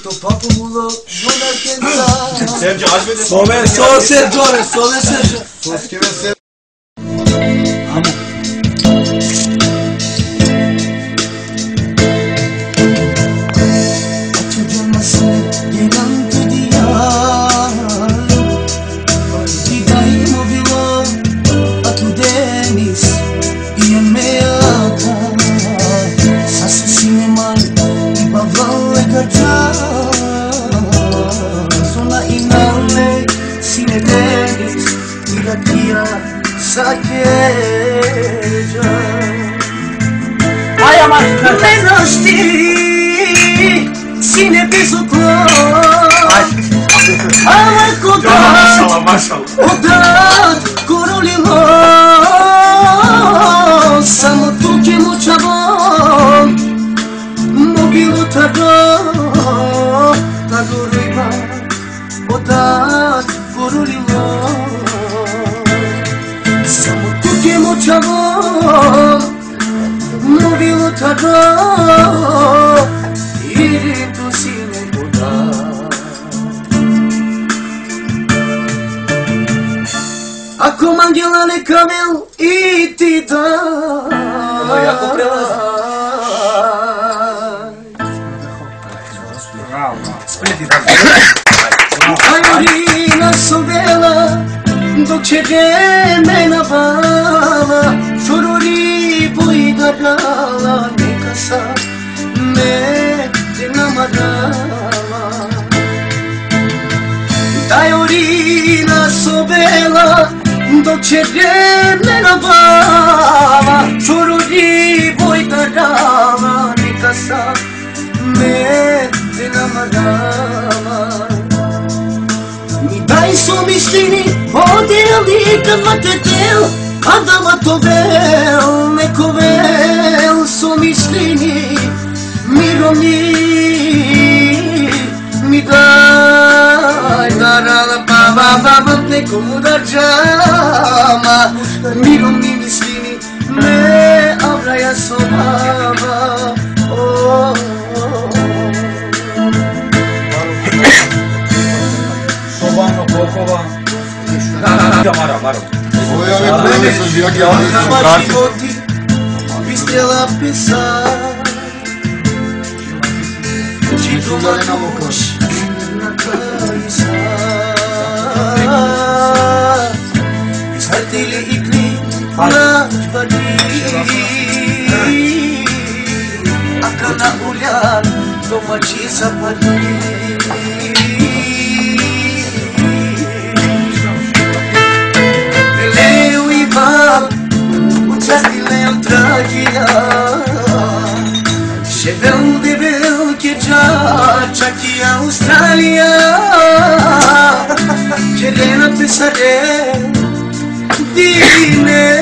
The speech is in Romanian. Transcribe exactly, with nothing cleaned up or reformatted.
To popumulo žuna kenza. Sergio albede. Sove, sove Sergio, sove Sergio. Soskeve se. Amo. Açacağımasın yenantı diyar. Diday mo bilo atu denis iyan meaka. Sasu sineman ibaval gaja. Zona inale sine denis irakia sakeja. Ai, amar, Menosti sine bezuklo. Ama koda Maşallah maşallah. oda korolilo. Samo tu che muchabon mobilo tado tagoriba oda korolilo. Samo tu che muchabon mobilo tado irintu sine oda. Acum anghelale camel e ti dai. Ama ja kuprela. Spliti da. Aiorina sovela, dolce gemme na bala, chorori poi da brala, ne casa, me te namarala. Aiorina sovela, dolce gemme na bala, chorori poi da brala, ne casa, me te namarala. Mi dai somislini, odeli kad matetel, kada matovel, nekovel, somislini, miro mi, mi dai, darala baba baba, nekomu da džama, miro mi mislini, me avraja sobaba, oh. Sobano kokova. Mara, mara. Ovo je ove prve sa žijake. Nama životi bi stjela pisat. Čitu makoš na kraju sad. Izvrtili igli na žbadi. Aka na uljan domaći zapadi. Ucratile otrađija, Ševel debel keđa, čak i Australija, Čerena pesare, divine